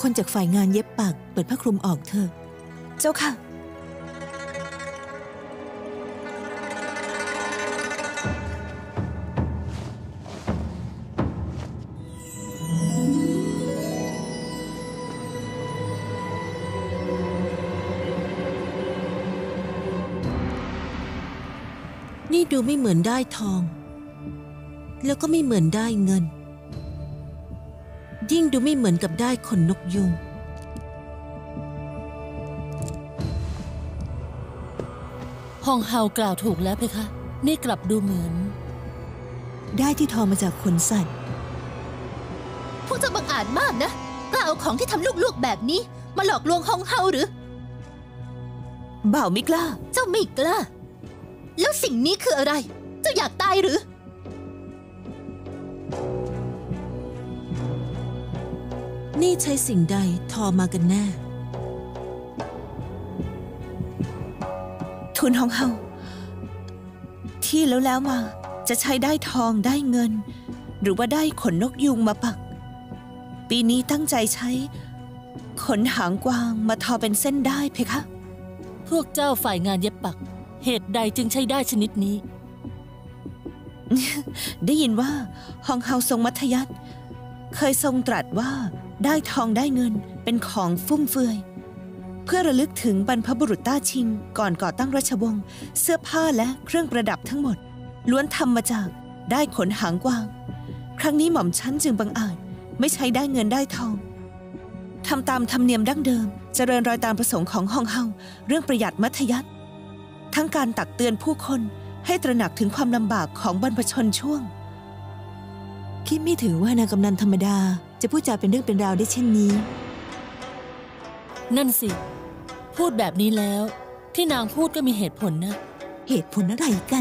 คนจากฝ่ายงานเย็บปักเปิดผ้าคลุมออกเถอะเจ้าค่ะนี่ดูไม่เหมือนได้ทองแล้วก็ไม่เหมือนได้เงินยิ่งดูไม่เหมือนกับได้ขนนกยูงฮองเฮากล่าวถูกแล้วเพคะนี่กลับดูเหมือนได้ที่ทอมาจากขนสัตว์พวกเจ้าบังอาจมากนะกล้าเอาของที่ทำลูกๆแบบนี้มาหลอกลวงฮองเฮาหรือบ่าวไม่กล้าเจ้าไม่กล้าแล้วสิ่งนี้คืออะไรเจ้าอยากตายหรือนี่ใช้สิ่งใดทอมากันแน่ทุนฮองเฮาที่แล้วมาจะใช้ได้ทองได้เงินหรือว่าได้ขนนกยูงมาปักปีนี้ตั้งใจใช้ขนหางกวางมาทอเป็นเส้นได้เพคะพวกเจ้าฝ่ายงานเย็บปักเหตุใดจึงใช้ได้ชนิดนี้ได้ยินว่าฮองเฮาทรงมัธยัสถ์เคยทรงตรัสว่าได้ทองได้เงินเป็นของฟุ่มเฟือยเพื่อระลึกถึงบรรพบุรุษต้าชิงก่อนก่อตั้งราชวงศ์เสื้อผ้าและเครื่องประดับทั้งหมดล้วนทำมาจากได้ขนหางกวางครั้งนี้หม่อมชั้นจึงบังอาจไม่ใช้ได้เงินได้ทองทำตามธรรมเนียมดั้งเดิมเจริญรอยตามประสงค์ของฮองเฮาเรื่องประหยัดมัธยัสถ์ทั้งการตักเตือนผู้คนให้ตระหนักถึงความลำบากของบรรพชนช่วงคิดไม่ถือว่านางกำนันธรรมดาจะพูดจาเป็นเรื่องเป็นราวได้เช่นนี้นั่นสิพูดแบบนี้แล้วที่นางพูดก็มีเหตุผลนะเหตุผลอะไรกัน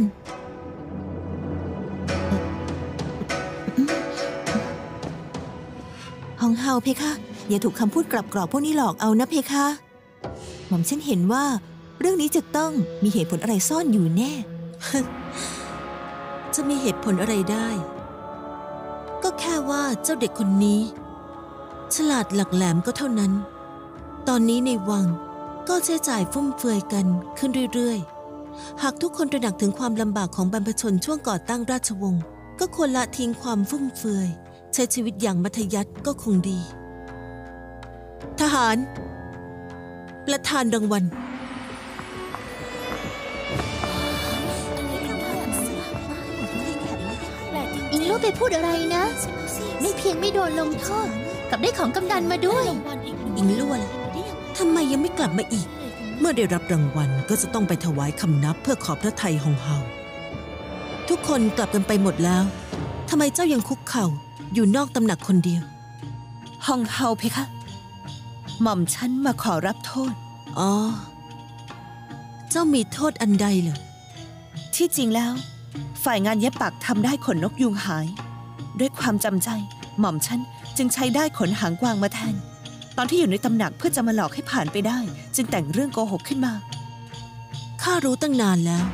ฮองเฮาเพคะอย่าถูกคำพูดกลับกรอกพวกนี้หลอกเอานะเพคะหม่อมฉันเห็นว่าเรื่องนี้จะต้องมีเหตุผลอะไรซ่อนอยู่แน่ จะมีเหตุผลอะไรได้ก็แค่ว่าเจ้าเด็กคนนี้ฉลาดหลักแหลมก็เท่านั้นตอนนี้ในวังก็ใช้จ่ายฟุ่มเฟือยกันขึ้นเรื่อยๆหากทุกคนตระหนักถึงความลำบากของบรรพชนช่วงก่อตั้งราชวงศ์ก็ควรละทิ้งความฟุ่มเฟือยใช้ชีวิตอย่างมัธยัสถ์ก็คงดีทหารประธานรางวัลอิงลู่ไปพูดอะไรนะไม่เพียงไม่โดนลงโทษกับได้ของกำนันมาด้วยอิงลู่ล่ะทำไมยังไม่กลับมาอีกเมื่อได้รับรางวัลก็จะต้องไปถวายคำนับเพื่อขอพระทัยฮองเฮาทุกคนกลับกันไปหมดแล้วทำไมเจ้ายังคุกเข่าอยู่นอกตำหนักคนเดียวฮองเฮาเพคะหม่อมฉันมาขอรับโทษอ๋อเจ้ามีโทษอันใดเหรอที่จริงแล้วฝ่ายงานเย็บปักทำได้ขนนกยูงหายด้วยความจำใจหม่อมฉันจึงใช้ได้ขนหางกวางมาแทนตอนที่อยู่ในตำหนักเพื่อจะมาหลอกให้ผ่านไปได้จึงแต่งเรื่องโกหกขึ้นมาข้ารู้ตั้งนานแล้ว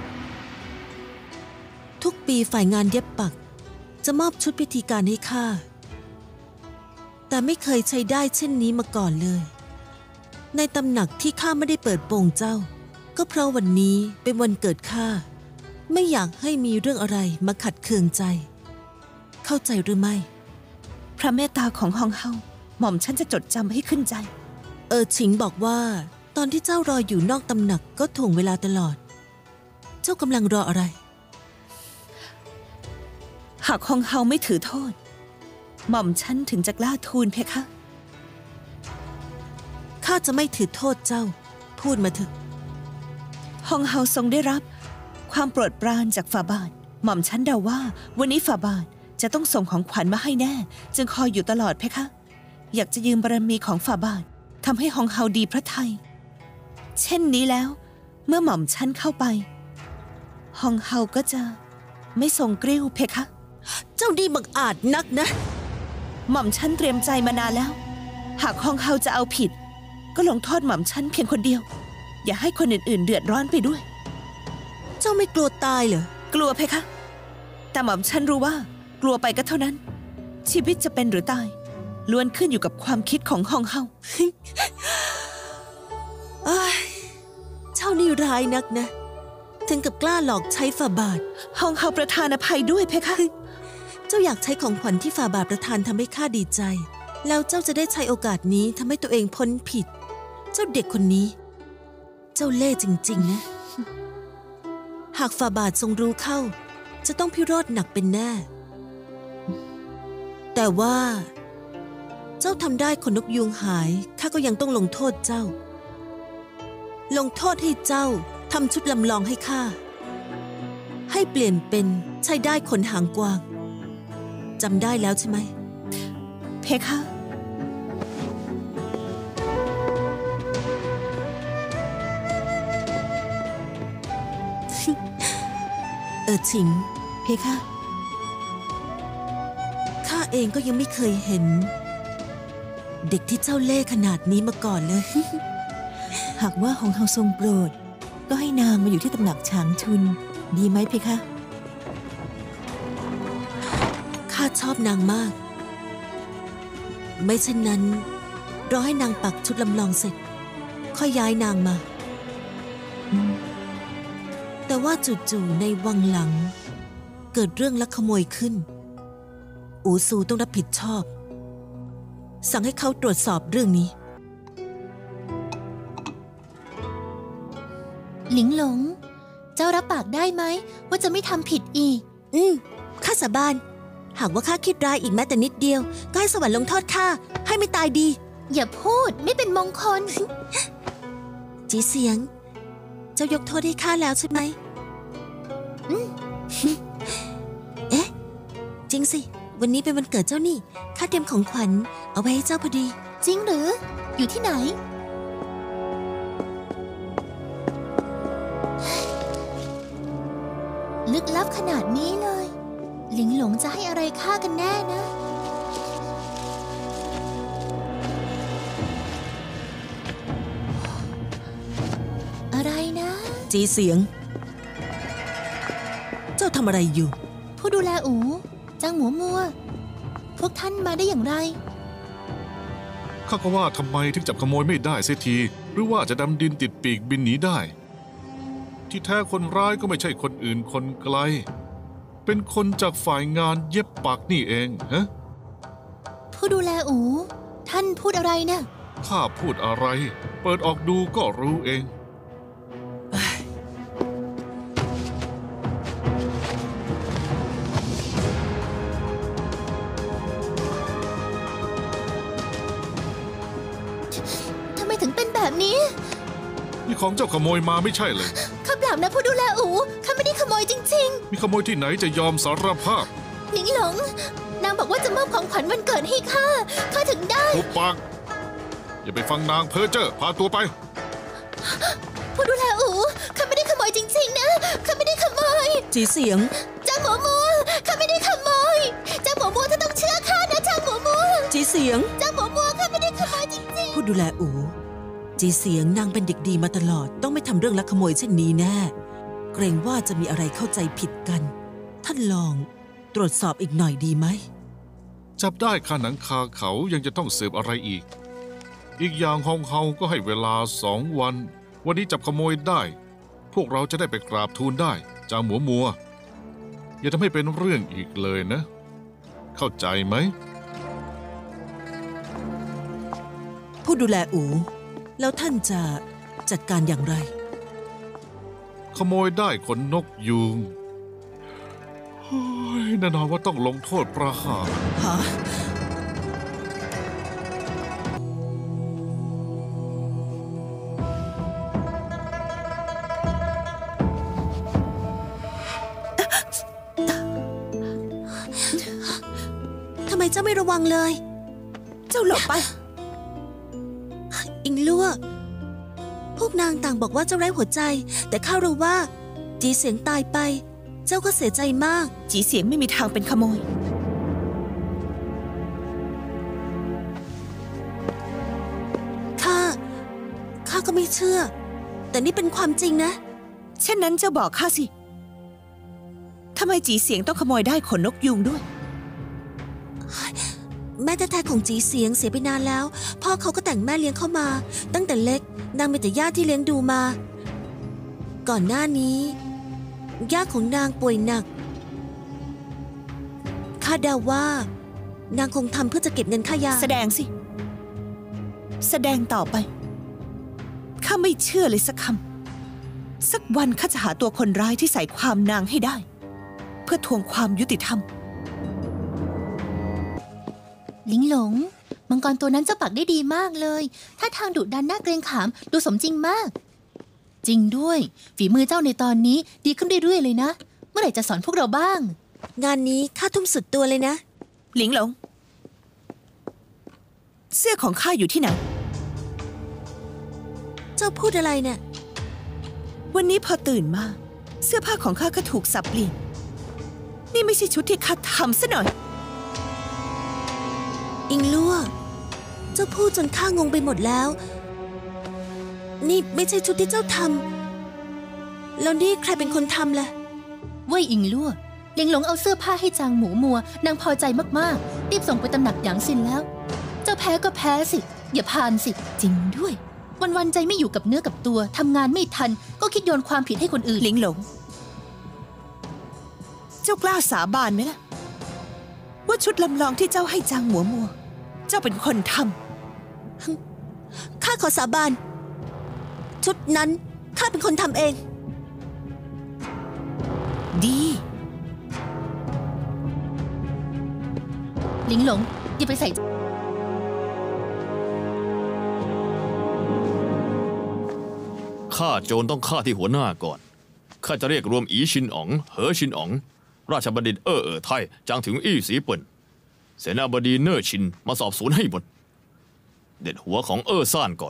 ทุกปีฝ่ายงานเย็บปักจะมอบชุดพิธีการให้ข้าแต่ไม่เคยใช้ได้เช่นนี้มาก่อนเลยในตำหนักที่ข้าไม่ได้เปิดโปงเจ้าก็เพราะวันนี้เป็นวันเกิดข้าไม่อยากให้มีเรื่องอะไรมาขัดเคืองใจเข้าใจหรือไม่พระเมตตาของฮองเฮาหม่อมฉันจะจดจำให้ขึ้นใจฉิงบอกว่าตอนที่เจ้ารออยู่นอกตำหนักก็ถ่วงเวลาตลอดเจ้ากำลังรออะไรหากฮองเฮาไม่ถือโทษหม่อมฉันถึงจะกล้าทูลเพคะข้าจะไม่ถือโทษเจ้าพูดมาเถอะฮองเฮาทรงได้รับความโปรดปรานจากฝ่าบาทหม่อมฉันเดาว่าวันนี้ฝ่าบาทจะต้องส่งของขวัญมาให้แน่จึงคอยอยู่ตลอดเพคะอยากจะยืมบารมีของฝ่าบาททำให้ฮองเฮาดีพระทัยเช่นนี้แล้วเมื่อหม่อมฉันเข้าไปฮองเฮาก็จะไม่ทรงกริ้วเพคะเจ้าดีบังอาจนักนะหม่อมฉันเตรียมใจมานานแล้วหากฮองเฮาจะเอาผิดก็ลงโทษหม่อมฉันเพียงคนเดียวอย่าให้คนอื่นๆเดือดร้อนไปด้วยเจ้าไม่กลัวตายเหรอกลัวเพคะแต่หม่อมฉันรู้ว่ากลัวไปก็เท่านั้นชีวิตจะเป็นหรือตายล้วนขึ้นอยู่กับความคิดของฮองเฮาเจ้านี่ร้ายนักนะ ถึงกับกล้าหลอกใช้ฝ่าบาทฮองเฮาประทานอภัยด้วยเพคะเจ้าอยากใช้ของขวัญที่ฝ่าบาทประทานทำให้ข้าดีใจ แล้วเจ้าจะได้ใช้โอกาสนี้ทำให้ตัวเองพ้นผิด เจ้าเด็กคนนี้ เจ้าเล่ห์จริงๆนะ หากฝ่าบาททรงรู้เข้า จะต้องพิโรธหนักเป็นแน่ แต่ว่า เจ้าทำได้ขนนกยูงหายข้าก็ยังต้องลงโทษเจ้า ลงโทษให้เจ้าทำชุดลำลองให้ข้าให้เปลี่ยนเป็นใช้ได้ขนหางกวางจำได้แล้วใช่ไหมเพคะชิงเพคะข้าเองก็ยังไม่เคยเห็น เด็กที่เจ้าเล่ห์ขนาดนี้มาก่อนเลยหากว่าฮองเฮาทรงโปรด ก็ให้นางมาอยู่ที่ตำหนักฉางชุน ดีไหมเพคะข้าชอบนางมาก ไม่เช่นนั้นรอให้นางปักชุดลำลองเสร็จ ค่อยย้ายนางมา แต่ว่าจู่ๆในวังหลัง เกิดเรื่องลักขโมยขึ้น อูซูต้องรับผิดชอบ สั่งให้เขาตรวจสอบเรื่องนี้หลิงหลง เจ้ารับปากได้ไหมว่าจะไม่ทำผิดอีกข้าสาบานหากว่าข้าคิดร้ายอีกแม้แต่นิดเดียวก็ให้สวรรค์ลงโทษข้าให้ไม่ตายดีอย่าพูดไม่เป็นมงคลจีเสียง เจ้ายกโทษให้ข้าแล้วใช่ไหมเอ๊ะ จริงสิ วันนี้เป็นวันเกิดเจ้านี่ข้าเตรียมของขวัญเอาไว้ให้เจ้าพอดีจริงหรือ อยู่ที่ไหน ลึกลับขนาดนี้เลย หลิงหลงจะให้อะไรข้ากันแน่นะ อะไรนะจีเสียง เจ้าทำอะไรอยู่ผู้ดูแลอูจางหมูมัว พวกท่านมาได้อย่างไรข้าก็ว่าทำไมถึงจับขโมยไม่ได้เสียที หรือว่าจะดำดินติดปีกบินหนีได้ ที่แท้คนร้ายก็ไม่ใช่คนอื่นคนไกล เป็นคนจากฝ่ายงานเย็บปักนี่เองฮะผู้ดูแลอูท่านพูดอะไรนะข้าพูดอะไร เปิดออกดูก็รู้เองทำไมถึงเป็นแบบนี้นี่ของเจ้าขโมยมาไม่ใช่เลยข้าเปล่านะผู้ดูแลอูข้าไม่ได้ขโมยจริงมีขโมยที่ไหนจะยอมสารภาพๆ หลิงหลง นางบอกว่าจะมอบของขวัญวันเกิดให้ข้าถึงได้หุบปาก อย่าไปฟังนางเพ้อเจ้อพาตัวไปผู้ดูแลอูข้าไม่ได้ขโมยจริงๆนะข้าไม่ได้ขโมยจีเสียงจางหมูมัวข้าไม่ได้ขโมยจางหมูมัวท่านต้องเชื่อข้านะจางหมูมัวจีเสียงจางหมูมัวข้าไม่ได้ขโมยจริงผู้ดูแลอูจีเสียงนางเป็นเด็กดีมาตลอดต้องไม่ทำเรื่องลักขโมยเช่นนี้แน่ เกรงว่าจะมีอะไรเข้าใจผิดกัน ท่านลองตรวจสอบอีกหน่อยดีไหมจับได้คาหนังคาเขายังจะต้องสืบอะไรอีก อีกอย่างฮองเฮาก็ให้เวลา2 วัน วันนี้จับขโมยได้ พวกเราจะได้ไปกราบทูลได้จางหมัวมัว อย่าทำให้เป็นเรื่องอีกเลยนะ เข้าใจไหมผู้ดูแลอูแล้วท่านจะจัดการอย่างไรขโมยได้ขนนกยูงเฮ้ยแน่นอนว่าต้องลงโทษประหารฮะ ทำไมเจ้าไม่ระวังเลยเจ้าหลบไปอิงลั่วพวกนางต่างบอกว่าเจ้าไร้หัวใจ แต่ข้ารู้ว่า จีเสียงตายไป เจ้าก็เสียใจมากจีเสียงไม่มีทางเป็นขโมยข้าก็ไม่เชื่อ แต่นี่เป็นความจริงนะเช่นนั้นเจ้าบอกข้าสิ ทำไมจีเสียงต้องขโมยได้ขนนกยูงด้วยแม่แท้ๆของจีเสียงเสียไปนานแล้วพ่อเขาก็แต่งแม่เลี้ยงเข้ามาตั้งแต่เล็กนางมีแต่ย่าที่เลี้ยงดูมาก่อนหน้านี้ย่าของนางป่วยหนักข้าเดาว่านางคงทำเพื่อจะเก็บเงินค่ายาแสดงสิ แสดงต่อไป ข้าไม่เชื่อเลยสักคำ สักวันข้าจะหาตัวคนร้ายที่ใส่ความนางให้ได้ เพื่อทวงความยุติธรรมลิงหลงมังกรตัวนั้นเจ้าปักได้ดีมากเลยท่าทางดุดันน่าเกรงขามดูสมจริงมาก จริงด้วยฝีมือเจ้าในตอนนี้ดีขึ้นเรื่อยๆเลยนะเมื่อไหร่จะสอนพวกเราบ้างงานนี้ข้าทุ่มสุดตัวเลยนะหลิงหลง เสื้อของข้าอยู่ที่ไหนเจ้าพูดอะไรเนี่ยวันนี้พอตื่นมา เสื้อผ้าของข้าก็ถูกสับเปลี่ยน นี่ไม่ใช่ชุดที่ข้าทำซะหน่อยอิงลั่วเจ้าพูดจนข้างงไปหมดแล้วนี่ไม่ใช่ชุดที่เจ้าทำแล้วนี่ใครเป็นคนทำล่ะเว่ยอิงลั่วลิงหลงเอาเสื้อผ้าให้จางหมูมัวนางพอใจมากๆรีบส่งไปตำหนักหยางซินแล้ว เจ้าแพ้ก็แพ้สิอย่าพานสิจริงด้วยวันๆใจไม่อยู่กับเนื้อกับตัวทำงานไม่ทันก็คิดโยนความผิดให้คนอื่นหลิงหลง เจ้ากล้าสาบานไหมล่ะ ว่าชุดลำลองที่เจ้าให้จางหมัวมัว เจ้าเป็นคนทข้าขอสาบานชุดนั้นข้าเป็นคนทำเองำ ดีลิงหลงอย่าไปใส่ฆ่าโจรต้องฆ่าที่หัวหน้าก่อนข้าจะเรียกรวมอีชินอ๋องเหอชินอ๋องราชบัณฑิตไทยจางถึงอี้สีเปิ่นเสนาบดีเน่อชินมาสอบสวนให้หมดเด็ดหัวของซ่านก่อน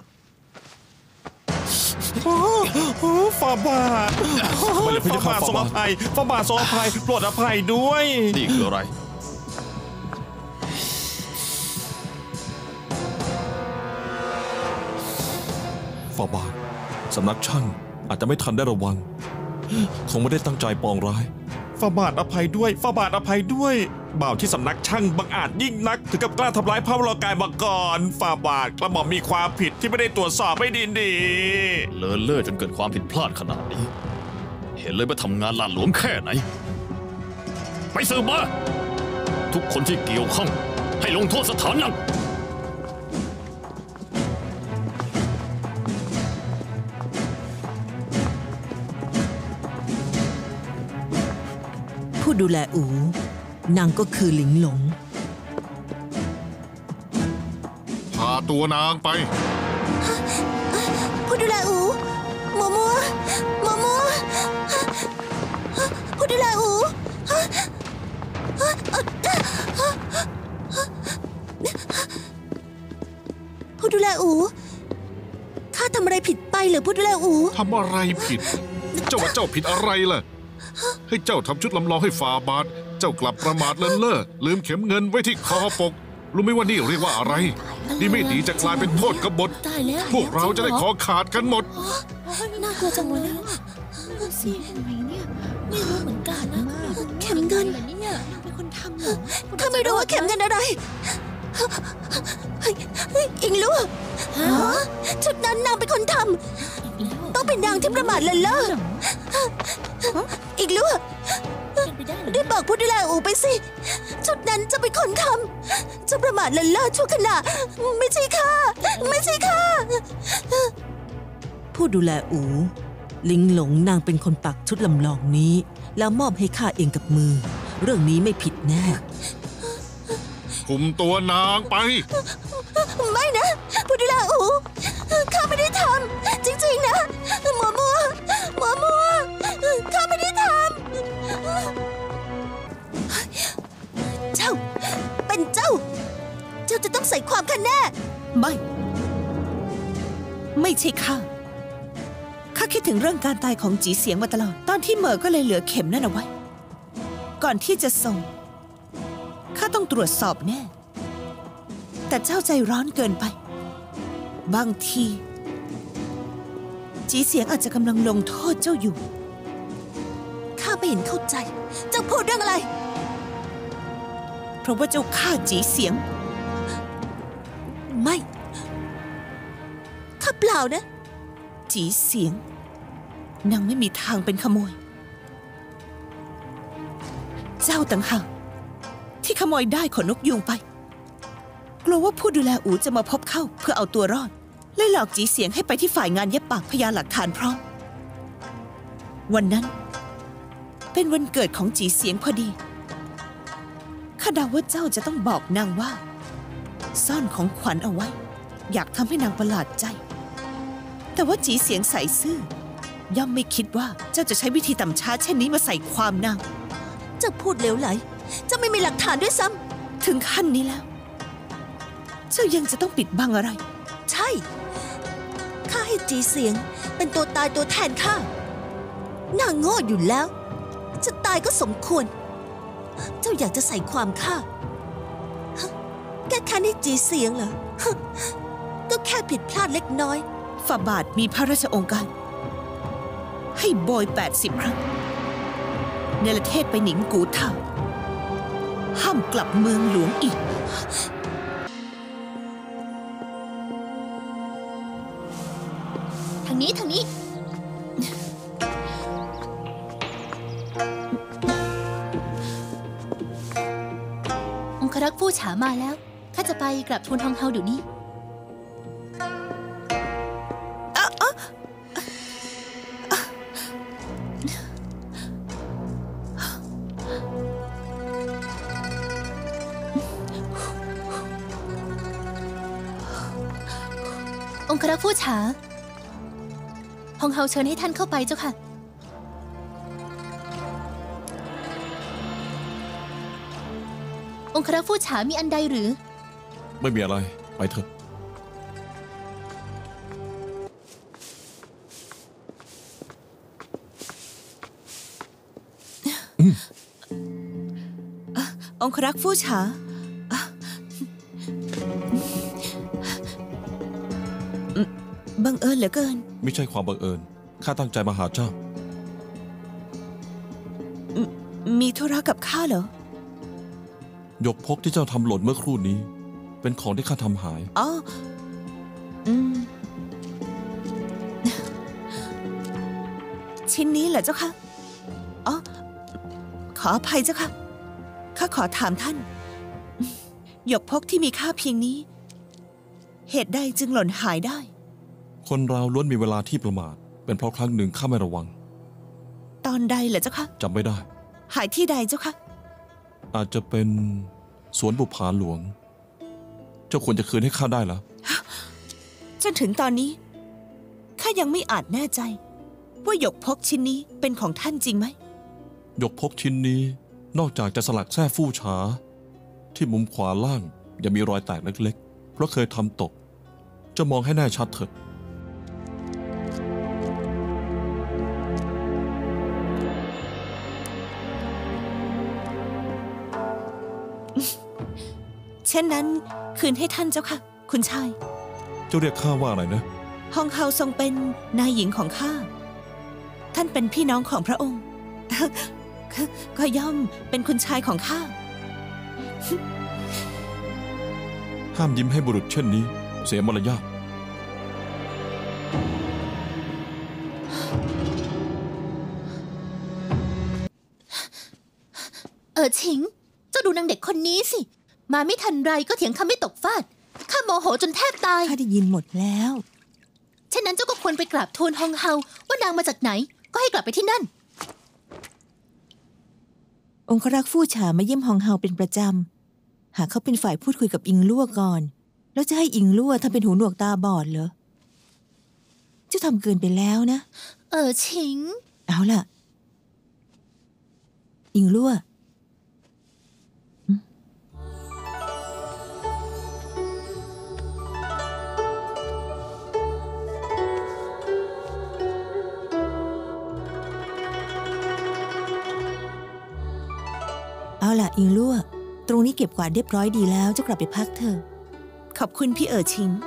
ฝ่าบาทฝ่าบาททรงอภัยฝ่าบาททรงอภัยโปรดอภัยด้วยนี่คืออะไรฝ่าบาทสำนักช่างอาจจะไม่ทันได้ระวังคงไม่ได้ตั้งใจปองร้ายฝ่าบาทอภัยด้วยฝ่าบาทอภัยด้วยบ่าวที่สำนักช่างบังอาจยิ่งนักถึงกับกล้าทำร้ายพระวรกายมาก่อนฝ่าบาทกระหม่อมมีความผิดที่ไม่ได้ตรวจสอบไม่ดีเลินเล่อจนเกิดความผิดพลาดขนาดนี้ เห็นเลยว่าทำงานหลาดหลวมแค่ไหน ไปสืบมาทุกคนที่เกี่ยวข้องให้ลงโทษสถานหนักผู้ดูแลอูนางก็คือหลิงหลงพาตัวนางไปผู้ดูแลอูมัวมัวมัวมัวผู้ดูแลอูผู้ดูแลอูข้าทำอะไรผิดไปเหรือผู้ดูแลอูทำอะไรผิด เจ้าว่าเจ้าผิดอะไรล่ะ ให้เจ้าทำชุดลำลองให้ฝ่าบาท เจ้ากลับประมาทเลินเล่อลืมเข็มเงินไว้ที่คอปก รู้ไหมว่านี่เรียกว่าอะไร นี่ไม่ดีจะกลายเป็นโทษกบฏตายแล้วพวกเราจะได้คอขาดกันหมดน่ากลัวจังเลยนะดูสิทำไมเนี่ยไม่รู้เหมือนกันนะเข็มเงินเป็นคนทำเหรอข้าไม่รู้ว่าเข็มเงินอะไรอิงลู่ชุดนั้นนางเป็นคนทำต้องเป็นนางที่ประมาทเลินเล่ออิงลู่เป็นไปได้เหรอได้บอกผู้ดูแลอูไปสิชุดนั้นจะเป็นคนทำจะประมาทเลินเล่อชั่วขณะไม่ใช่ข้าไม่ใช่ข้าผู้ดูแลอูลิงหลงนางเป็นคนปักชุดลำลองนี้แล้วมอบให้ข้าเองกับมือ เรื่องนี้ไม่ผิดแน่คุมตัวนางไปไม่นะผู้ดูแลอูข้าไม่ได้ทำจริงๆนะมัวมัวมัวมัวข้าไม่ได้ทำเจ้าเป็นเจ้าจะต้องใส่ความข้าแน่ไม่ ไม่ใช่ข้า ข้าคิดถึงเรื่องการตายของจีเสียงมาตลอด ตอนที่เหมอก็เลยเหลือเข็มนั่นเอาไว้ ก่อนที่จะส่ง ข้าต้องตรวจสอบแน่ แต่เจ้าใจร้อนเกินไป บางที จีเสียงอาจจะกำลังลงโทษเจ้าอยู่ข้าไม่เห็นเข้าใจ เจ้าพูดเรื่องอะไรเพราะว่าเจ้าฆ่าจีเสียงไม่ข้าเปล่านะจีเสียงนางไม่มีทางเป็นขโมย เจ้าต่างหากที่ขโมยได้ขนนกยูงไป กลัวว่าผู้ดูแลอูจะมาพบเข้าเพื่อเอาตัวรอดเลยหลอกจีเสียงให้ไปที่ฝ่ายงานเย็บปากพยานหลักฐานพร้อม วันนั้นเป็นวันเกิดของจีเสียงพอดีข้าเดาว่าเจ้าจะต้องบอกนางว่า ซ่อนของขวัญเอาไว้อยากทำให้นางประหลาดใจ แต่ว่าจีเสียงใส่ซื่อย่อมไม่คิดว่าเจ้าจะใช้วิธีต่ำช้าเช่นนี้มาใส่ความนางเจ้าพูดเหลวไหลเจ้าไม่มีหลักฐานด้วยซ้ถึงขั้นนี้แล้ว เจ้ายังจะต้องปิดบังอะไรำใช่ข้าให้จีเสียงเป็นตัวตายตัวแทนข้าน่าโง่อยู่แล้วจะตายก็สมควร เจ้าอยากจะใส่ความข้าฮะแก้แค้นให้จีเสียงเหรอฮะก็แค่ผิดพลาดเล็กน้อยฝ่าบาทมีพระราชโองการ ให้โบย 80 ครั้งเนรเทศไปหนิงกูเท่าห้ามกลับเมืองหลวงอีกทางนี้ทางนี้ องครักษ์ฟู่ฉามาแล้วข้าจะไปกราบทูลฮองเฮาเดี๋ยวนี้ องครักษ์ฟู่ฉาฮองเฮาเชิญให้ท่านเข้าไปเจ้าค่ะ องครักษ์ฟู่ฉามีอันใดหรือไม่มีอะไรไปเถอะองครักษ์ฟู่ฉาบังเอิญเหลือเกินไม่ใช่ความบังเอิญข้าตั้งใจมาหาเจ้ามีธุระกับข้าเหรอหยกพกที่เจ้าทำหล่นเมื่อครู่นี้ เป็นของที่ข้าทำหายอ๋ออืมชิ้นนี้เหรอเจ้าคะอ๋อขออภัยเจ้าค่ะข้าขอถามท่าน หยกพกที่มีค่าเพียงนี้ เหตุใดจึงหล่นหายได้คนเราล้วนมีเวลาที่ประมาทเป็นเพราะครั้งหนึ่งข้าไม่ระวังตอนใดเหรอเจ้าคะจำไม่ได้หายที่ใดเจ้าคะอาจจะเป็นสวนบุปผาหลวง เจ้าควรจะคืนให้ข้าได้แล้วจนถึงตอนนี้ข้ายังไม่อาจแน่ใจ ว่าหยกพกชิ้นนี้เป็นของท่านจริงไหมหยกพกชิ้นนี้นอกจากจะสลักแท้ฟู่ฉาที่มุมขวาล่างยังมีรอยแตกเล็กๆเพราะเคยทำตกจะมองให้แน่ชัดเถิดเช่นนั้นคืนให้ท่านเจ้าค่ะ คุณชายเจ้าเรียกข้าว่าอะไรนะฮองเฮาทรงเป็นนายหญิงของข้า ท่านเป็นพี่น้องของพระองค์ ก็ย่อมเป็นคุณชายของข้าห้ามยิ้มให้บุรุษเช่นนี้ เสียมารยาทฉิง เจ้าดูนางเด็กคนนี้สิ มาไม่ทันไรก็เถียงคำไม่ตกฟาด ข้าโมโหจนแทบตายข้าได้ยินหมดแล้วเช่นนั้นเจ้าก็ควรไปกราบทูลฮองเฮาว่านางมาจากไหน ก็ให้กลับไปที่นั่นองครักษ์ฟู่ฉามาเยี่ยมฮองเฮาเป็นประจำ หากเขาเป็นฝ่ายพูดคุยกับอิงลั่วก่อน แล้วจะให้อิงลั่วทำเป็นหูหนวกตาบอดเหรอ เจ้าทำเกินไปแล้วนะฉิงเอาล่ะ อิงลั่ว เอาล่ะอิงลั่วตรงนี้เก็บกวาดเรียบร้อยดีแล้วเจ้ากลับไปพักเถอะขอบคุณพี่ชิง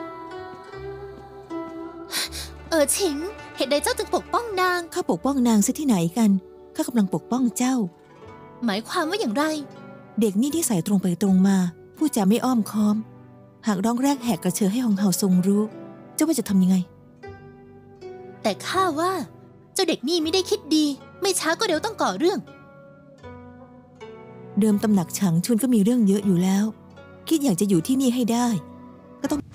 ฉิง เหตุใดเจ้าจึงปกป้องนางข้าปกป้องนางซะที่ไหนกันข้ากำลังปกป้องเจ้าหมายความว่าอย่างไรเด็กนี่ที่ใส่ตรงไปตรงมาพูดจาไม่อ้อมค้อมหากร้องแรกแหกกระเชอให้ฮองเฮาทรงรู้ เจ้าว่าจะทำยังไงแต่ข้าว่า เจ้าเด็กนี่ไม่ได้คิดดี ไม่ช้าก็เร็วต้องก่อเรื่องเดิมตำหนักฉางชุนก็มีเรื่องเยอะอยู่แล้ว คิดอยากจะอยู่ที่นี่ให้ได้ ก็ต้อง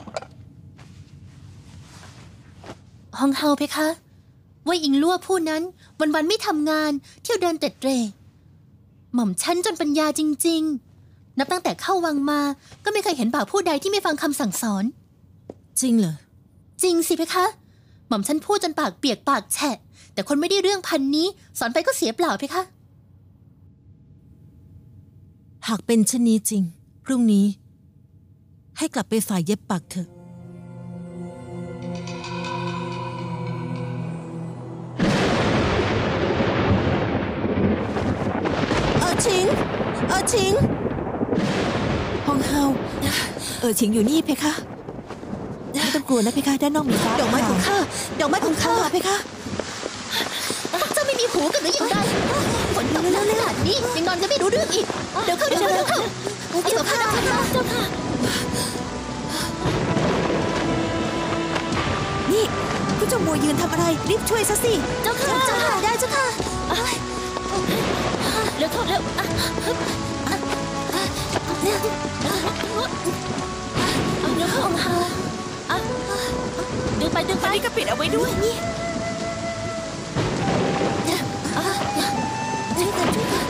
ฮองเฮาเพคะว่าอิงลั่วผู้นั้นวันๆไม่ทำงานเที่ยวเดินเตร็ดเตร่หม่อมชั้นจนปัญญาจริงๆ นับตั้งแต่เข้าวังมาก็ไม่เคยเห็นบ่าวผู้ใดที่ไม่ฟังคำสั่งสอนจริงเหรอจริงสิเพคะ หม่อมชั้นพูดจนปากเปียกปากแฉะ แต่คนไม่ได้เรื่องพันนี้สอนไปก็เสียเปล่าเพคะหากเป็นเช่นนี้จริง พรุ่งนี้ ให้กลับไปฝ่ายเย็บปักเถอะ ชิงชิงฮองเฮาฉิงอยู่นี่เพคะไม่ต้องกลัวนะเพคะด้านนอกมีฟ้าดอกไม้ของข้า ดอกไม้ของข้าเพคะเจ้าไม่มีหูกันหรือยังไงฝนตกหนักขนาดนี้ยังนอนจะไม่รู้เรื่องอีก เดี๋ยวเข้าไอ้กับข้าเจ้าค่ะนี่ผู้เจ้ามัวยืนทำอะไรรีบช่วยซะสิเจ้าค่ะได้เจ้าค่ะเร็วเข้าเร็วเร็วเข้าองค์ฮาดึงไปนี่ก็ปิดเอาไว้ด้วยนี่ช่วยกัน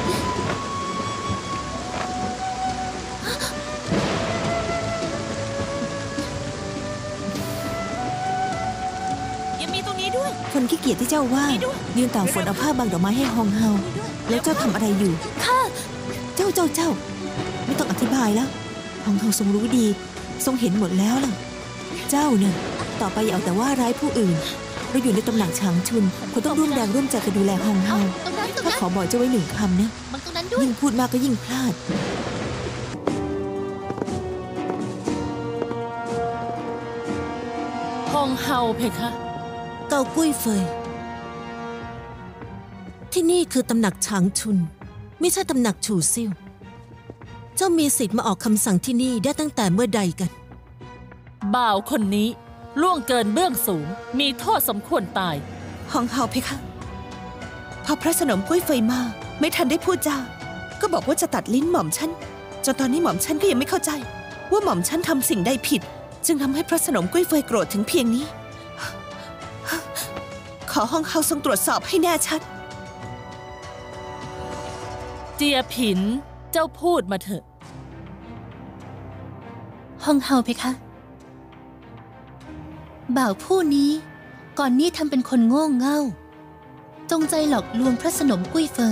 ยังมีตรงนี้ด้วยคนขี้เกียจที่เจ้าว่ายืนตากฝนเอาผ้าบังดอกไม้ให้ฮองเฮาแล้วเจ้าทำอะไรอยู่ค่ะเจ้าไม่ต้องอธิบายแล้วฮองเฮาทรงรู้ดี ทรงเห็นหมดแล้วล่ะ เจ้าเนี่ยต่อไปอย่าเอาแต่ว่าร้ายผู้อื่นเราอยู่ในตำหนักฉางชุนคุณต้องร่วมแรงร่วมใจกันดูแลฮองเฮาถ้าขอบอกเจ้าไว้1 คำนะมันตรงนั้นด้วยยิ่งพูดมากก็ยิ่งพลาดฮองเฮาเพคะเกากุ้ยเฟย ที่นี่คือตำหนักฉางชุน ไม่ใช่ตำหนักฉูซิ่ว เจ้ามีสิทธิ์มาออกคำสั่งที่นี่ได้ตั้งแต่เมื่อใดกันบ่าวคนนี้ล่วงเกินเบื้องสูงมีโทษสมควรตายฮองเฮาเพคะ พอพระสนมกุ้ยเฟยมาไม่ทันได้พูดจา ก็บอกว่าจะตัดลิ้นหม่อมฉันจนตอนนี้หม่อมฉันก็ยังไม่เข้าใจ ว่าหม่อมฉันทำสิ่งใดผิด จึงทำให้พระสนมกุ้ยเฟยโกรธถึงเพียงนี้ ขอฮองเฮาทรงตรวจสอบให้แน่ชัดเจียผินเจ้าพูดมาเถอะฮองเฮาเพคะบ่าวผู้นี้ก่อนนี้ทำเป็นคนโง่เง่าจงใจหลอกลวงพระสนมกุ้ยเฟย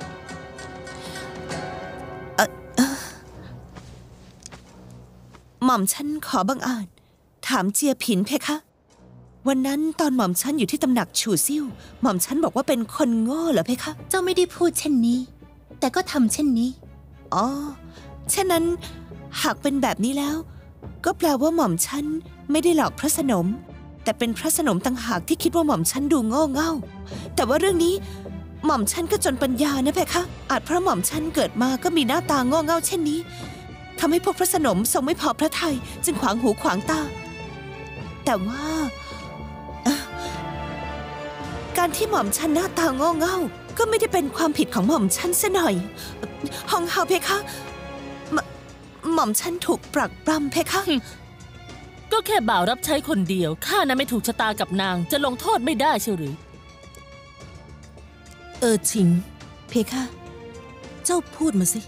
หม่อมฉันขอบังอาจถามเจียผินเพคะ วันนั้นตอนหม่อมฉันอยู่ที่ตำหนักฉูซิ่วหม่อมฉันบอกว่าเป็นคนโง่เหรอเพคะเจ้าไม่ได้พูดเช่นนี้ แต่ก็ทำเช่นนี้อ๋อเช่นนั้นหากเป็นแบบนี้แล้ว ก็แปลว่าหม่อมฉันไม่ได้หลอกพระสนม แต่เป็นพระสนมต่างหากที่คิดว่าหม่อมฉันดูโง่เง่าแต่ว่าเรื่องนี้หม่อมฉันก็จนปัญญานะเพคะอาจเพราะหม่อมฉันเกิดมาก็มีหน้าตาโง่เง่าเช่นนี้ทำให้พวกพระสนมทรงไม่พอพระทัยจึงขวางหูขวางตาแต่ว่าการที่หม่อมฉันหน้าตาโง่เง่าก็ไม่ได้เป็นความผิดของหม่อมฉันซะหน่อยฮองเฮาเพคะหม่อมฉันถูกปรักปรำเพคะก็แค่บ่าวรับใช้คนเดียวข้านั้นไม่ถูกชะตากับนางจะลงโทษไม่ได้เชียวหรือชิงเพคะเจ้าพูดมาสิ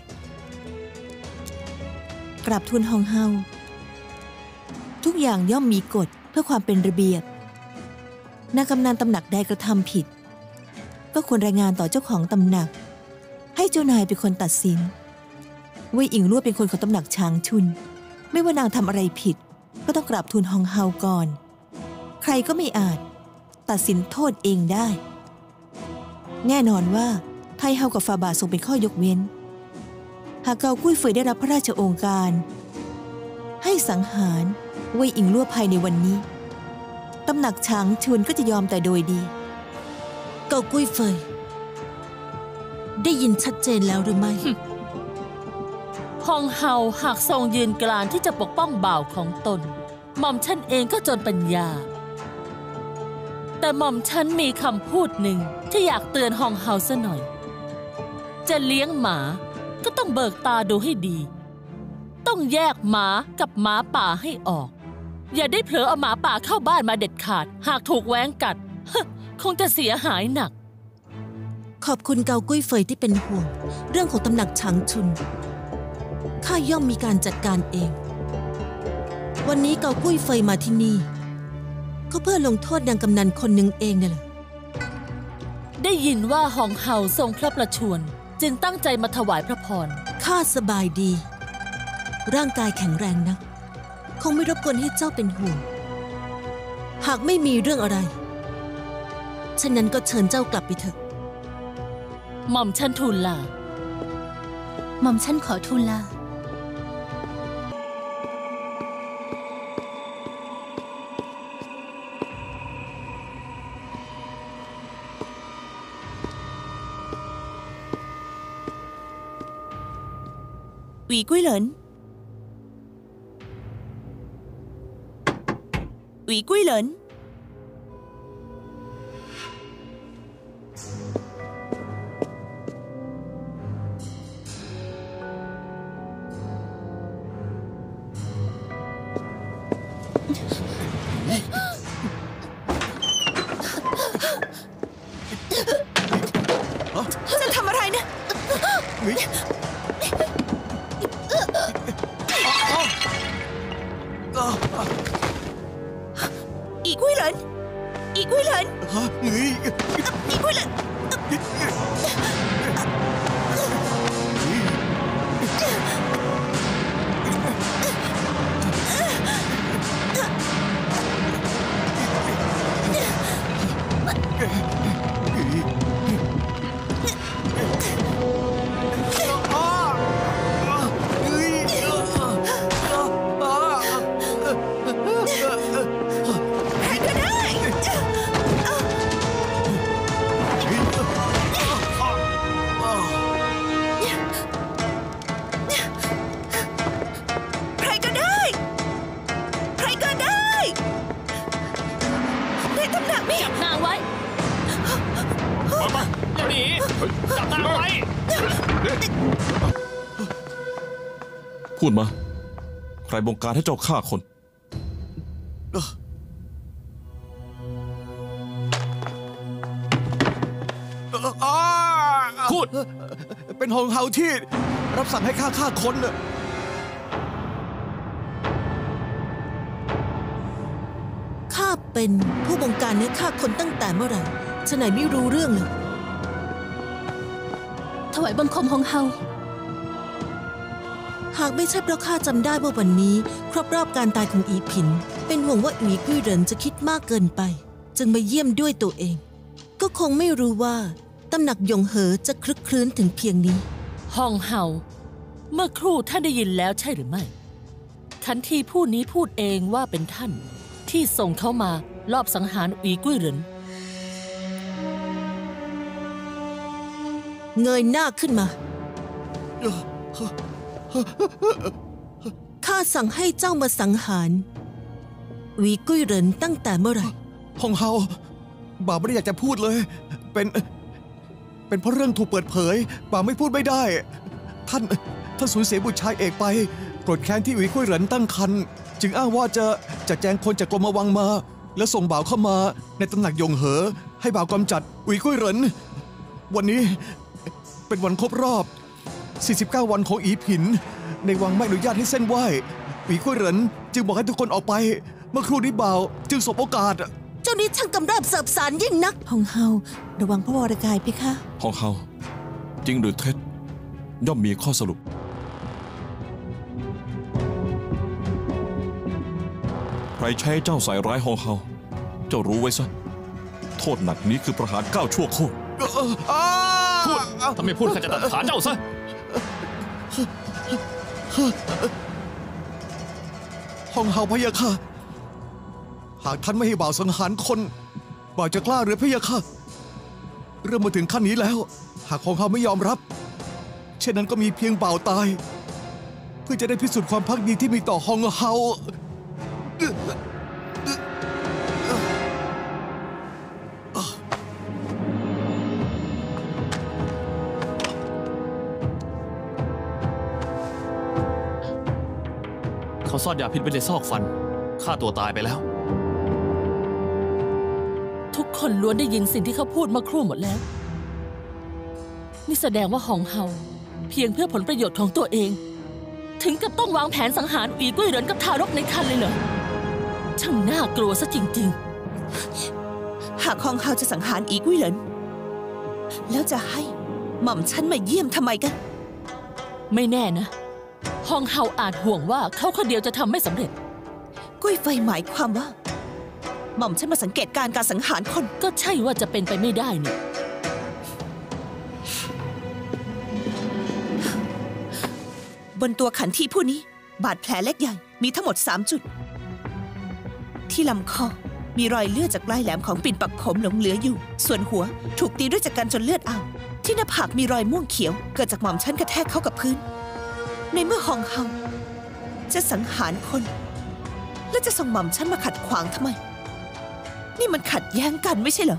กราบทูลฮองเฮาทุกอย่างย่อมมีกฎเพื่อความเป็นระเบียบนางกำนันตำหนักใดกระทำผิด ก็ควรรายงานต่อเจ้าของตำหนัก ให้เจ้านายเป็นคนตัดสินเว่ยอิงลั่วเป็นคนของตำหนักฉางชุน ไม่ว่านางทำอะไรผิดก็ต้องกราบทูลฮองเฮาก่อน ใครก็ไม่อาจตัดสินโทษเองได้ แน่นอนว่าไทเฮากับฟาบาทรงเป็นข้อยกเว้น หากเกากุ้ยเฟยได้รับพระราชโองการ ให้สังหารเว่ยอิงลั่วภายในวันนี้ตำหนักฉางชุนก็จะยอมแต่โดยดีเกากุ้ยเฟย ได้ยินชัดเจนแล้วหรือไม่ฮฮองเฮาหากทรงยืนกรานที่จะปกป้องบ่าวของตนหม่อมฉันเองก็จนปัญญาแต่หม่อมฉันมีคำพูดหนึ่งที่อยากเตือนฮองเฮาซะหน่อยจะเลี้ยงหมาก็ต้องเบิกตาดูให้ดีต้องแยกหมากับหมาป่าให้ออกอย่าได้เผลอเอาหมาป่าเข้าบ้านมาเด็ดขาดหากถูกแว้งกัดคงจะเสียหายหนักขอบคุณเกากุ้ยเฟยที่เป็นห่วงเรื่องของตำหนักฉางชุนข้าย่อมมีการจัดการเองวันนี้เกากุ้ยเฟยมาที่นี่ก็เพื่อลงโทษนางกำนันคนหนึ่งเองน่ะเหรอได้ยินว่าฮองเฮาทรงพระประชวรจึงตั้งใจมาถวายพระพรข้าสบายดีร่างกายแข็งแรงนะคงไม่รบกวนให้เจ้าเป็นห่วงหากไม่มีเรื่องอะไรฉะนั้นก็เชิญเจ้ากลับไปเถอะหม่อมฉันทูลลาหม่อมฉันขอทูลลาหวีกุ้ยเหลินหวีกุ้ยเหลินจะทำอะไรนะอีกุ้ยเหลินอีกุ้ยเหลินอีกุ้ยเหลินพูดมาใครบงการให้เจ้าฆ่าคนพูดเป็นฮองเฮาที่รับสั่งให้ฆ่าคนเลยข้าเป็นผู้บงการให้ฆ่าคนตั้งแต่เมื่อไหร่ฉะไหนไม่รู้เรื่องเลยถวายบังคมฮองเฮาหากไม่ใช่เพราะข้าจำได้ว่าวันนี้ครบรอบการตายของอีผินเป็นห่วงว่าอีกุ้ยเหรินจะคิดมากเกินไปจึงมาเยี่ยมด้วยตัวเองก็คงไม่รู้ว่าตำหนักหยงเหอจะคลึกคลื้นถึงเพียงนี้ฮองเฮาเมื่อครู่ท่านได้ยินแล้วใช่หรือไม่ขันทีผู้นี้พูดเองว่าเป็นท่านที่ส่งเขามาลอบสังหารอีกุ้ยเหรินเงยหน้าขึ้นมาข้าสั่งให้เจ้ามาสังหารหวีกุ้ยเหรินตั้งแต่เมื่อไหร่ฮองเฮาบ่าวไม่ได้อยากจะพูดเลยเป็นเพราะเรื่องถูกเปิดเผยบ่าวไม่พูดไม่ได้ท่านสูญเสียบุตรชายเอกไปโกรธแค้นที่หวีกุ้ยเหรินตั้งครรภ์จึงอ้างว่าจะแจงคนจากกรมวังมาแล้วส่งบ่าวเข้ามาในตำหนักหยงเหอให้บ่าวกำจัดหวีกุ้ยเหรินวันนี้เป็นวันครบรอบ49 วันของอีผินในวังไม่อนุญาตให้เส้นไหว้หวีกุ้ยเหรินจึงบอกให้ทุกคนออกไปเมื่อครู่นี้บ่าวจึงสบโอกาสเจ้านี้ช่างกำราบเสบสารยิ่งนักฮองเฮาระวังพระวรกายเพคะฮองเฮาจริงหรือเท็จย่อมมีข้อสรุปใครใช้เจ้าใส่ร้ายฮองเฮาเจ้ารู้ไว้ซะโทษหนักนี้คือประหาร9 ชั่วโคตรพูดถ้าไม่พูดข้าจะตัดขาเจ้าซะฮองเฮาพะยะค่ะหากท่านไม่ให้บ่าวสังหารคนบ่าวจะกล้าหรือพะยะค่ะเรื่องมาถึงขั้นนี้แล้วหากฮองเฮาไม่ยอมรับเช่นนั้นก็มีเพียงบ่าวตายเพื่อจะได้พิสูจน์ความภักดีที่มีต่อฮองเฮาเขาซ่อนยาพิษไว้ในซอกฟันฆ่าตัวตายไปแล้วทุกคนล้วนได้ยินสิ่งที่เขาพูดมาครู่หมดแล้ว นี่แสดงว่าหองเฮาเพียงเพื่อผลประโยชน์ของตัวเอง ถึงกับต้องวางแผนสังหารอีกุ้ยเหรินกับทารกในครรภ์เลยเหรอช่างน่ากลัวซะจริงๆหากฮองเฮาจะสังหารอีกุ้ยเหลินแล้วจะให้หม่อมฉันมาเยี่ยมทำไมกันไม่แน่นะฮองเฮาอาจห่วงว่าเขาคนเดียวจะทำไม่สำเร็จกุ้ยเฟยหมายความว่าหม่อมฉันมาสังเกตการสังหารคนก็ใช่ว่าจะเป็นไปไม่ได้นี่บนตัวขันทีผู้นี้บาดแผลเล็กใหญ่มีทั้งหมด3 จุดที่ลำคอมีรอยเลือดจากปลายแหลมของปิ่นปักผมหลงเหลืออยู่ส่วนหัวถูกตีด้วยจักรจนเลือดอาบที่หน้าผากมีรอยม่วงเขียวเกิดจากหม่อมฉันกระแทกเข้ากับพื้นในเมื่อฮองเฮาจะสังหารคนแล้วจะส่งหม่อมฉันมาขัดขวางทำไมนี่มันขัดแย้งกันไม่ใช่เหรอ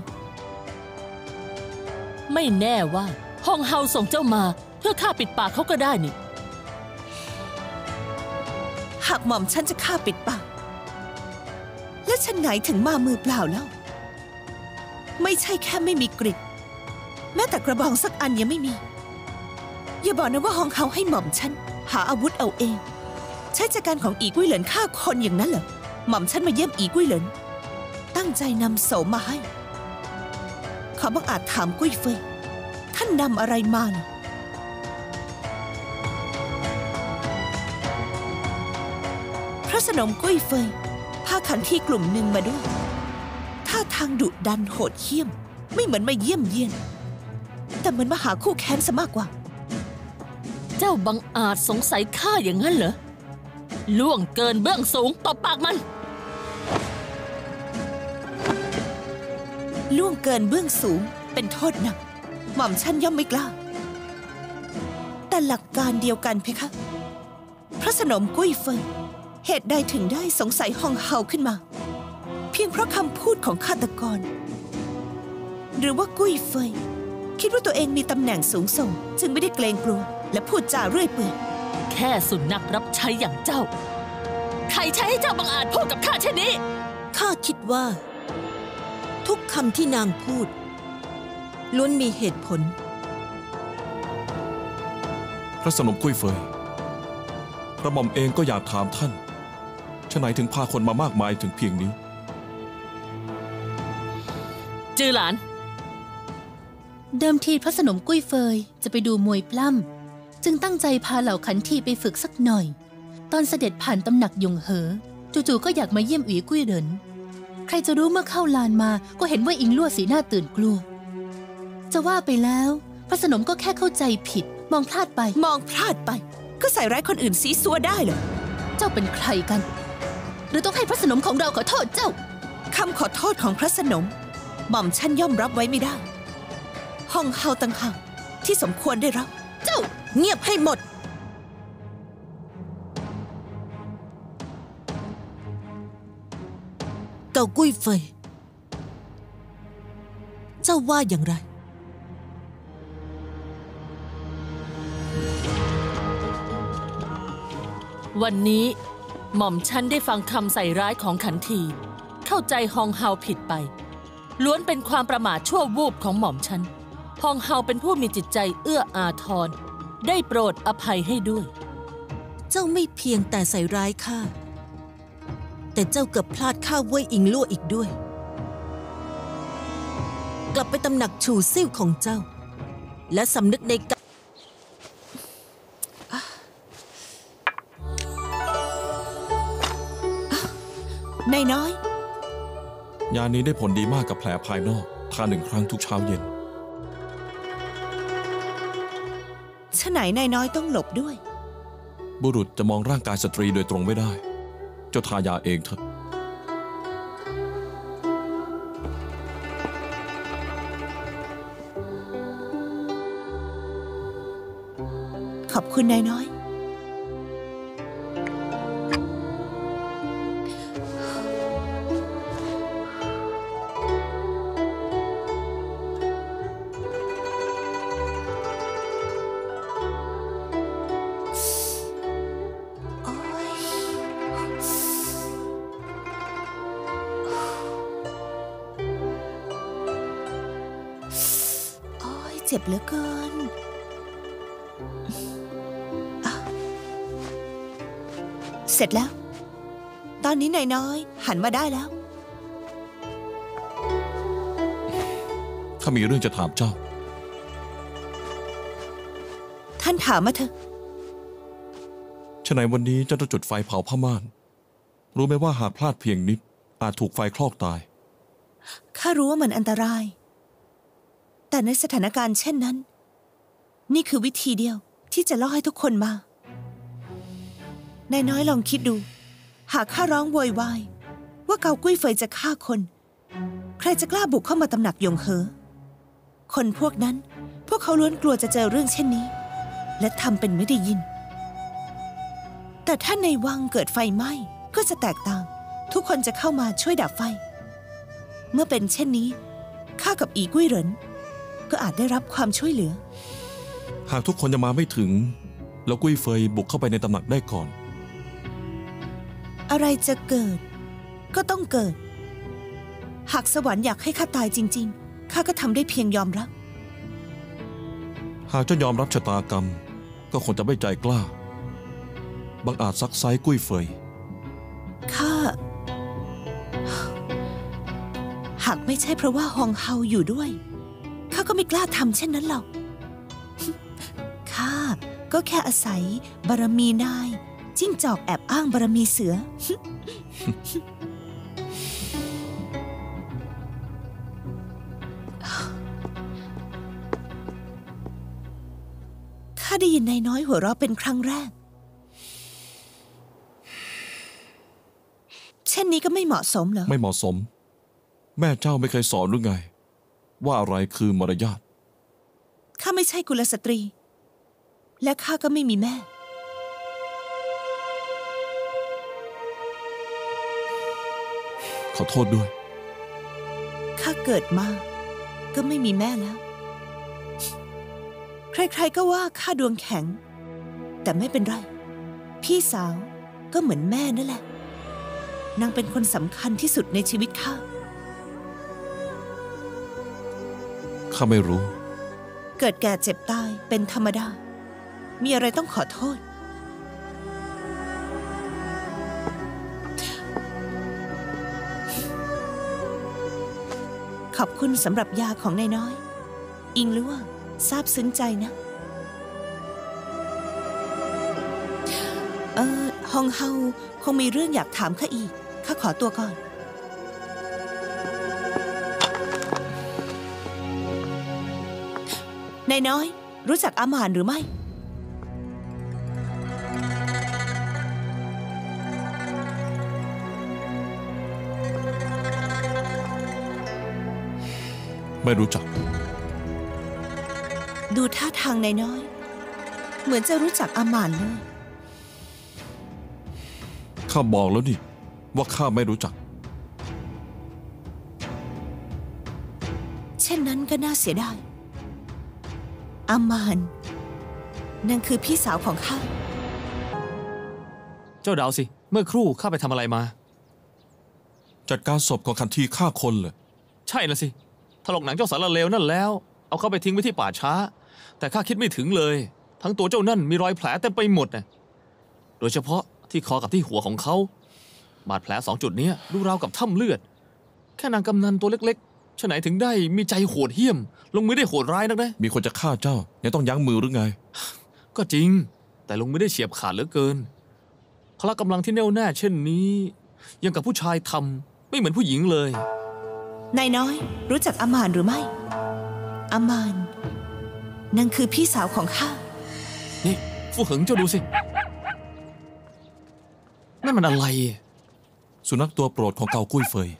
ไม่แน่ว่าฮองเฮาส่งเจ้ามาเพื่อฆ่าปิดปากเขาก็ได้นี่หากหม่อมฉันจะฆ่าปิดปากและฉันไหนถึงมามือเปล่าแล้วไม่ใช่แค่ไม่มีกริดแม้แต่กระบองสักอันยังไม่มีอย่าบอกนะว่าฮองเฮาให้หม่อมฉันหาอาวุธเอาเองใช้จักรของอีกุ้ยเหลินฆ่าคนอย่างนั้นเหรอหม่อมฉันมาเยี่ยมอีกุ้ยเหลินตั้งใจนำโสมมาให้ขอบังอาจถามกุ้ยเฟยท่านนำอะไรมาน่ะพระสนมกุ้ยเฟยพาขันที่กลุ่มหนึ่งมาด้วยท่าทางดุดันโหดเหี้ยมไม่เหมือนมาเยี่ยมเยียนแต่เหมือนมาหาคู่แค้นซะมากกว่าเจ้าบังอาจสงสัยข้าอย่างนั้นเหรอล่วงเกินเบื้องสูงตบปากมันล่วงเกินเบื้องสูงเป็นโทษหนักหม่อมฉันย่อมไม่กล้าแต่หลักการเดียวกันเพคะพระสนมกุ้ยเฟยเหตุใดถึงได้สงสัยฮองเฮาขึ้นมาเพียงเพราะคำพูดของฆาตกรหรือว่ากุ้ยเฟยคิดว่าตัวเองมีตำแหน่งสูงส่งจึงไม่ได้เกรงกลัวและพูดจาเรื่อยเปื่อยแค่สุนัขรับใช้อย่างเจ้าใครใช้ให้เจ้าบังอาจพูดกับข้าเช่นนี้ข้าคิดว่าทุกคำที่นางพูดล้วนมีเหตุผลพระสนมกุ้ยเฟยกระหม่อมเองก็อยากถามท่านฉะไหนถึงพาคนมามากมายถึงเพียงนี้จือหลานเดิมทีพระสนมกุ้ยเฟยจะไปดูมวยปล้ำจึงตั้งใจพาเหล่าขันทีไปฝึกสักหน่อยตอนเสด็จผ่านตำหนักยงเหอจู่ๆก็อยากมาเยี่ยมอีกุ้ยเหรินใครจะรู้เมื่อเข้าลานมาก็เห็นว่าอิงลั่วสีหน้าตื่นกลัวจะว่าไปแล้วพระสนมก็แค่เข้าใจผิดมองพลาดไปก็ใส่ร้ายคนอื่นซีซัวได้เหรอเจ้าเป็นใครกันหรือต้องให้พระสนมของเราขอโทษเจ้าคำขอโทษของพระสนมหม่อมฉันย่อมรับไว้ไม่ได้ฮองเฮาต่างหากที่สมควรได้รับเจ้าเงียบให้หมดเกากุ้ยเฟยเจ้าว่าอย่างไรวันนี้หม่อมฉันได้ฟังคำใส่ร้ายของขันทีเข้าใจฮองเฮาผิดไปล้วนเป็นความประมาทชั่ววูบของหม่อมฉันฮองเฮาเป็นผู้มีจิตใจเอื้ออาทรได้โปรดอภัยให้ด้วยเจ้าไม่เพียงแต่ใส่ร้ายข้าแต่เจ้าเกือบพลาดข้าเว่ยอิงลั่วอีกด้วยกลับไปตำหนักฉู่ซิ่วของเจ้าและสำนึกในกรรมนายน้อยยานี้ได้ผลดีมากกับแผลภายนอกทาน1 ครั้งทุกเช้าเย็นฉะไหนนายน้อยต้องหลบด้วยบุรุษจะมองร่างกายสตรีโดยตรงไม่ได้เจ้าทายาเองเถอะขอบคุณนายน้อยเจ็บเหลือเกินอ่ะเสร็จแล้ว ตอนนี้นายน้อยหันมาได้แล้วข้ามีเรื่องจะถามเจ้าท่านถามมาเถอะฉะไหนวันนี้เจ้าต้องจุดไฟเผาผ้าม่าน รู้ไหมว่าหากพลาดเพียงนิดอาจถูกไฟคลอกตายข้ารู้ว่ามันอันตราย แต่ในสถานการณ์เช่นนั้น นี่คือวิธีเดียวที่จะล่อให้ทุกคนมานายน้อยลองคิดดู หากข้าร้องโวยวายว่าเกากุ้ยเฟยจะฆ่าคน ใครจะกล้าบุกเข้ามาตำหนักยงเหอ คนพวกนั้นพวกเขาล้วนกลัวจะเจอเรื่องเช่นนี้ และทำเป็นไม่ได้ยิน แต่ถ้าในวังเกิดไฟไหม้ก็จะแตกต่าง ทุกคนจะเข้ามาช่วยดับไฟ เมื่อเป็นเช่นนี้ข้ากับอีกุ้ยเหรินก็อาจได้รับความช่วยเหลือหากทุกคนยังมาไม่ถึง แล้วกุ้ยเฟยบุกเข้าไปในตำหนักได้ก่อนอะไรจะเกิดก็ต้องเกิด หากสวรรค์อยากให้ข้าตายจริงๆข้าก็ทำได้เพียงยอมรับหากเจ้ายอมรับชะตากรรม ก็คงจะไม่ใจกล้าบังอาจซักไซกุ้ยเฟยข้า หากไม่ใช่เพราะว่าฮองเฮาอยู่ด้วยข้าก็ไม่กล้าทำเช่นนั้นหรอก ข้าก็แค่อาศัยบารมีนายจิ้งจอกแอบอ้างบารมีเสือ ข้าได้ยินนายน้อยหัวเราะเป็นครั้งแรก เช่นนี้ก็ไม่เหมาะสมเหรอไม่เหมาะสม แม่เจ้าไม่เคยสอนหรือไง ว่าอะไรคือมารยาทข้าไม่ใช่กุลสตรี และข้าก็ไม่มีแม่ขอโทษด้วยข้าเกิดมาก็ไม่มีแม่แล้ว ใครๆก็ว่าข้าดวงแข็ง แต่ไม่เป็นไร พี่สาวก็เหมือนแม่นั่นแหละ นางเป็นคนสำคัญที่สุดในชีวิตข้าข้าไม่รู้เกิดแก่เจ็บตายเป็นธรรมดา มีอะไรต้องขอโทษ ขอบคุณสำหรับยาของนายน้อย อิงลั่วซาบซึ้งใจนะ ฮองเฮาคงมีเรื่องอยากถามข้าอีก ข้าขอตัวก่อน นายน้อย รู้จักอาหมานหรือไม่ไม่รู้จักดูท่าทางนายน้อย เหมือนจะรู้จักอาหมานเลยข้าบอกแล้วนี่ว่าข้าไม่รู้จักเช่นนั้นก็น่าเสียดาย อาหมานนั่นคือพี่สาวของข้าเจ้าดาวสิ เมื่อครู่ข้าไปทำอะไรมาจัดการศพของคันทีฆ่าคนเลยใช่นะสิถลกหนังเจ้าสารเลวนั่นแล้ว เอาเข้าไปทิ้งไว้ที่ป่าช้า แต่ข้าคิดไม่ถึงเลย ทั้งตัวเจ้านั่นมีรอยแผลเต็มไปหมดนะโดยเฉพาะที่คอกับที่หัวของเขาบาดแผล2 จุดนี้ดูราวกับถ้ำเลือด แค่นางกำนันตัวเล็กๆฉะไหนถึงได้มีใจโหดเหี้ยม ลงมือได้โหดร้ายนักนะมีคนจะฆ่าเจ้ายังต้องยั้งมือหรือไงก็จริง แต่ลงมือได้เฉียบขาดเหลือเกินพละกำลังที่แน่วแน่เช่นนี้ ยังกับผู้ชายทำไม่เหมือนผู้หญิงเลยนายน้อย รู้จักอาหมานหรือไม่ อาหมานนั่นคือพี่สาวของข้านี่ฟูเหิงเจ้าดูสินั่นมันอะไรสุนัขตัวโปรดของเกากุ้ยเฟย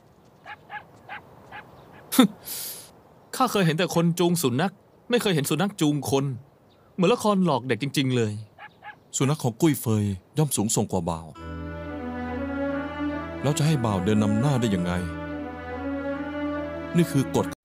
ข้าเคยเห็นแต่คนจูงสุนัขไม่เคยเห็นสุนัขจูงคน เหมือนละครหลอกเด็กจริงๆเลยสุนัขของกุ้ยเฟยย่อมสูงส่งกว่าบ่าว แล้วจะให้บ่าวเดินนำหน้าได้ยังไง นี่คือกฎ